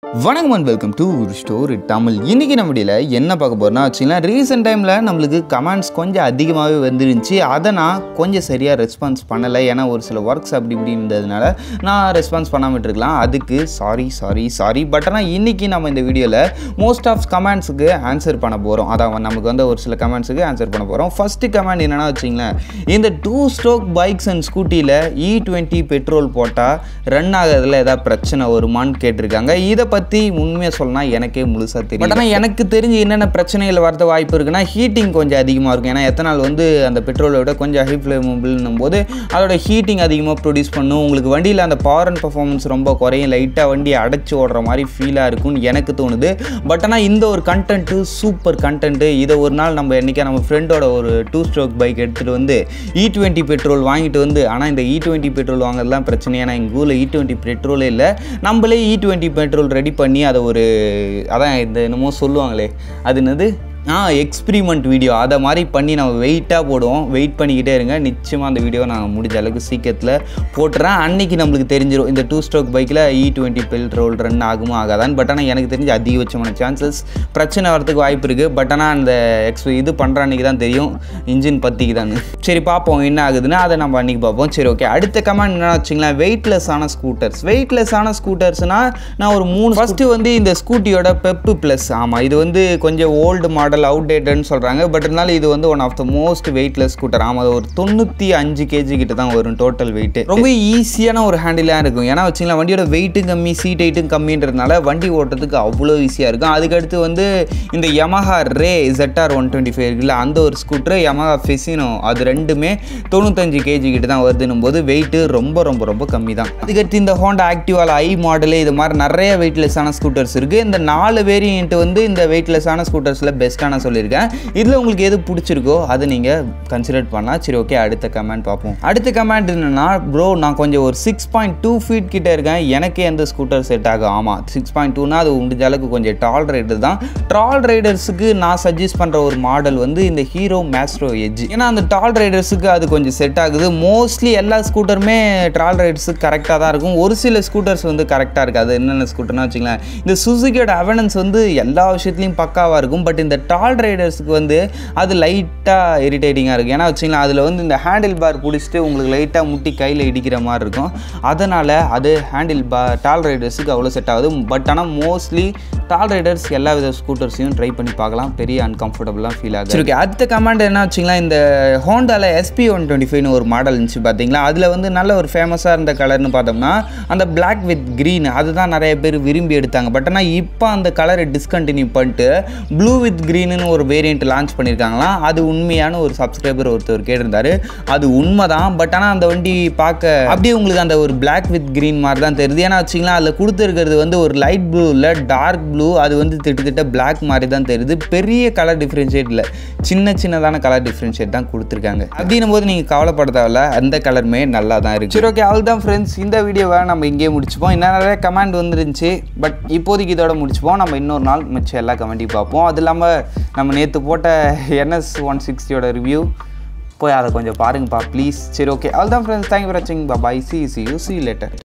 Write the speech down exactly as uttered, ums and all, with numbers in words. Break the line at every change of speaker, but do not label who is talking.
வணக்கம் and welcome to story Tamil. இன்றைக்கி நம்ம வீடியோவில் என்ன பார்க்க போகிறோம்னா வச்சிங்கன்னா, ரீசெண்ட் டைமில் நம்மளுக்கு கமெண்ட்ஸ் கொஞ்சம் அதிகமாகவே வந்துருந்துச்சு. அதை நான் கொஞ்சம் சரியாக ரெஸ்பான்ஸ் பண்ணலை. ஏன்னா ஒரு சில ஒர்க்ஸ் அப்படி இப்படி இருந்ததுனால நான் ரெஸ்பான்ஸ் பண்ணாமல் இருக்கலாம். அதுக்கு சாரி சாரி சாரி பட் ஆனால் இன்றைக்கி நம்ம இந்த வீடியோவில் மோஸ்ட் ஆஃப் கமெண்ட்ஸுக்கு ஆன்சர் பண்ண போகிறோம். அதான் நமக்கு வந்து ஒரு சில கமெண்ட்ஸுக்கு ஆன்சர் பண்ண போகிறோம். ஃபஸ்ட்டு கமெண்ட் என்னென்னா வச்சிங்களேன், இந்த டூ ஸ்ட்ரோக் பைக்ஸ் அண்ட் ஸ்கூட்டியில் இ டுவெண்ட்டி பெட்ரோல் போட்டால் ரன் ஆகிறதுல ஏதாவது பிரச்சனை வருமானு கேட்டிருக்காங்க. இதை பற்றி உண்மையாக சொல்லலாம் எனக்கே முழுசாக தெரியும். பட் ஆனால் எனக்கு தெரிஞ்சு என்னென்ன பிரச்சனைகள் வரது வாய்ப்பு இருக்குன்னா, ஹீட்டிங் கொஞ்சம் அதிகமாக இருக்கும். ஏன்னா எத்தனால் வந்து அந்த பெட்ரோலை விட கொஞ்சம் ஹை ஃப்ளேமபிள்னும் போது அதோட ஹீட்டிங் அதிகமாக ப்ரொடியூஸ் பண்ணும். உங்களுக்கு வண்டியில் அந்த பவர் அண்ட் பர்ஃபார்மன்ஸ் ரொம்ப குறையும், லைட்டாக வண்டி அடைச்சி ஓடுற மாதிரி ஃபீலாக இருக்கும்னு எனக்கு தோணுது. பட் ஆனால் இந்த ஒரு கண்டென்ட்டு சூப்பர் கண்டென்ட்டு. இதை ஒரு நாள் நம்ம என்றைக்கா நம்ம ஃப்ரெண்டோட ஒரு டூ ஸ்ட்ரோக் பைக் எடுத்துகிட்டு வந்து இ டுவெண்ட்டி பெட்ரோல் வாங்கிட்டு வந்து, ஆனால் இந்த இ டுவெண்ட்டி பெட்ரோல் வாங்குறதுலாம் பிரச்சனை. ஏன்னா எங்கள் ஊரில் இ டுவெண்ட்டி பெட்ரோலே இல்லை. நம்மளே இ டுவெண்ட்டி பெட்ரோல் ரெடி பண்ணி அதை ஒரு அதான் இந்த என்னமோ சொல்லுவாங்களே, அது என்னது ஆ எக்ஸ்பிரிமெண்ட் வீடியோ அதை மாதிரி பண்ணி நம்ம வெயிட்டாக போடுவோம். வெயிட் பண்ணிக்கிட்டே இருங்க, நிச்சயமாக அந்த வீடியோவை நான் முடிஞ்ச அளவுக்கு சீக்கிரத்தில் போட்டுறேன். அன்றைக்கி நம்மளுக்கு தெரிஞ்சிடும் இந்த டூ ஸ்ட்ரோக் பைக்கில் இ டுவெண்ட்டி பெட்ரோல் ரன் ஆகுமா ஆகாதான். பட் ஆனால் எனக்கு தெரிஞ்சு அதிகபட்சமான சான்சஸ் பிரச்சனை வரதுக்கு வாய்ப்பு இருக்குது. பட் ஆனால் அந்த எக்ஸ் இது பண்ணுற அன்றைக்கி தான் தெரியும் இன்ஜின் பற்றிக்கு தான். சரி பார்ப்போம் என்ன ஆகுதுன்னு, அதை நம்ம அன்றைக்கி பார்ப்போம். சரி ஓகே, அடுத்த கமெண்ட் என்ன வச்சிங்களேன், வெயிட்லெஸ்ஸான ஸ்கூட்டர்ஸ். வெயிட்லெஸ்ஸான ஸ்கூட்டர்ஸ்னால் நான் ஒரு மூணு ஃபஸ்ட்டு வந்து இந்த ஸ்கூட்டியோட பெப்பு ப்ளஸ். ஆமாம், இது வந்து கொஞ்சம் ஓல்டு மாடல் அவுடேட்டட்னு சொல்கிறாங்க. பட் இருந்தாலும் இது வந்து one of the most weightless scooter. ஆமாம், ஒரு தொண்ணூற்றி அஞ்சு கேஜி கிட்ட தான் வரும் டோட்டல் வெயிட்டு. ரொம்ப ஈஸியான ஒரு ஹேண்டிலாக இருக்கும். ஏன்னா வச்சிங்களா வண்டியோட வெயிட்டும் கம்மி, சீட் ஹைட்டும் கம்மின்றதுனால வண்டி ஓட்டுறதுக்கு அவ்வளோ ஈஸியாக இருக்கும். அதுக்கடுத்து வந்து இந்த Yamaha Ray ZR one twenty five இருக்குல்ல, அந்த ஒரு ஸ்கூட்டர், யமஹா ஃபெசினோ, அது ரெண்டுமே தொண்ணூத்தஞ்சு கேஜி கிட்ட தான் வருதுன்னும் போது வெயிட்டு ரொம்ப ரொம்ப ரொம்ப கம்மி தான். அதுக்கடுத்து இந்த ஹோண்டா ஆக்டிவாவில் ஐ மாடலு, இது மாதிரி நிறைய வெயிட்லெஸ்ஸான ஸ்கூட்டர்ஸ் இருக்குது. இந்த நாலு வேரியன்ட் வந்து இந்த வெயிட்லெஸ்ஸான ஸ்கூட்டர்ஸில் பெஸ்ட்டாக நான் சொல்லியிருக்கேன். இதில் உங்களுக்கு எது பிடிச்சிருக்கோ அதை நீங்கள் கன்சிடர் பண்ணலாம். சரி ஓகே, அடுத்த கமெண்ட் பார்ப்போம். அடுத்த கமெண்ட் என்னென்னா, ப்ரோ நான் கொஞ்சம் ஒரு சிக்ஸ் பாயிண்ட் டூ ஃபீட் கிட்ட இருக்கேன், எனக்கே எந்த ஸ்கூட்டர் செட் ஆகும். ஆமாம், சிக்ஸ் பாயிண்ட் டூனா அது முடிஞ்ச அளவுக்கு கொஞ்சம் டால் ரைடர் தான். டால் ரைடர்ஸுக்கு நான் சஜஸ்ட் பண்ணுற ஒரு மாடல் வந்து இந்த ஹீரோ மேஸ்ட்ரோ எட்ஜ். ஏன்னா அந்த டால் ரைடர்ஸுக்கு அது கொஞ்சம் செட் ஆகுது. மோஸ்ட்லி எல்லா ஸ்கூட்டருமே டால் ரைடர்ஸுக்கு கரெக்டாக தான் இருக்கும். ஒரு சில ஸ்கூட்டர்ஸ் வந்து கரெக்டாக இருக்காது. என்னென்ன ஸ்கூட்டர்னா வச்சுக்கலாம், இந்த சுசுகியோட அவெனன்ஸ் வந்து எல்லா விஷயத்துலையும் பக்காவாக இருக்கும். பட் இந்த டால் ரைடர்ஸுக்கு வந்து அது லைட்டாக இரிட்டேட்டிங்காக இருக்குது. ஏன்னா வச்சிங்களா அதில் வந்து இந்த ஹேண்டில் பார் பிடிச்சிட்டு உங்களுக்கு லைட்டாக முட்டி கையில் இடிக்கிற மாதிரி இருக்கும். அதனால் அது ஹேண்டில் பார் டால் ரைடர்ஸுக்கு அவ்வளோ செட் ஆகுது. பட் ஆனால் மோஸ்ட்லி டால் ரைடர்ஸ் எல்லா வித ஸ்கூட்டர்ஸையும் ட்ரை பண்ணி பார்க்கலாம், பெரிய அன்கம்ஃபர்டபுளாக ஃபீல் ஆகுது. ஓகே, அடுத்த கமெண்ட் என்ன வச்சிங்களா, இந்த ஹோண்டாவில் எஸ்பி ஒன் டுவெண்ட்டி ஃபைவ்னு ஒரு மாடல் இருந்துச்சு பார்த்தீங்களா, அதில் வந்து நல்ல ஒரு ஃபேமஸாக இருந்த கலர்னு பார்த்தோம்னா அந்த பிளாக் வித் க்ரீன், அதுதான் நிறைய பேர் விரும்பி எடுத்தாங்க. பட் ஆனால் இப்போ அந்த கலரை டிஸ்கண்டினியூ பண்ணிட்டு ப்ளூ வித் க்ரீனு ஒரு வேரியண்ட் லான்ச் பண்ணியிருக்காங்களாம். அது உண்மையான ஒரு சப்ஸ்கிரைபர் ஒருத்தர் கேட்டிருந்தாரு. அது உண்மை தான். பட் ஆனால் அந்த வண்டி பார்க்க அப்படியே உங்களுக்கு அந்த ஒரு பிளாக் வித் க்ரீன் மாதிரி தான் தெரியுது. ஏன்னா வச்சிங்களா அதில் கொடுத்துருக்கிறது வந்து ஒரு லைட் ப்ளூ இல்லை, டார்க் ப்ளூ, அது வந்து திட்டத்திட்ட பிளாக் மாதிரி தான் தெரியுது. பெரிய கலர் டிஃப்ரென்ஷியேட் இல்லை, சின்ன சின்னதான கலர் டிஃப்ரென்ஷியேட் தான் கொடுத்துருக்காங்க. அப்படின்னும் போது நீங்கள் கவலைப்பட தேவையில்ல, அந்த கலருமே நல்லா தான் இருக்குது. சரி ஓகே, அவ்வளோ தான் ஃப்ரெண்ட்ஸ், இந்த வீடியோவை நம்ம இங்கேயே முடிச்சுப்போம். இன்னும் நிறைய கமெண்ட் வந்துருந்துச்சு, பட் இப்போதைக்கு இதோட முடிச்சுப்போம். நம்ம இன்னொரு நாள் மிச்சம் எல்லா கமெண்ட்டையும் பார்ப்போம். அது இல்லாமல் நம்ம நேற்று போட்ட என்எஸ் ஒன் சிக்ஸ்டியோட ரிவ்யூ போய் அதை கொஞ்சம் பாருங்கப்பா ப்ளீஸ். சரி ஓகே, அவ்வளோ தான் ஃப்ரெண்ட்ஸ், தேங்க்யூ ஃபார் வாட்சிங். Bye, see see you see later.